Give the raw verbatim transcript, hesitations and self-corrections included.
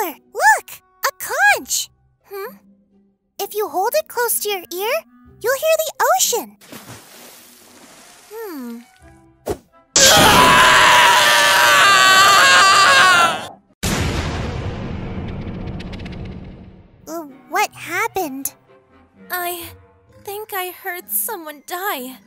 flower! Look! A conch! Hmm? If you hold it close to your ear, you'll hear the ocean. Hmm. Uh, what happened? I think I heard someone die.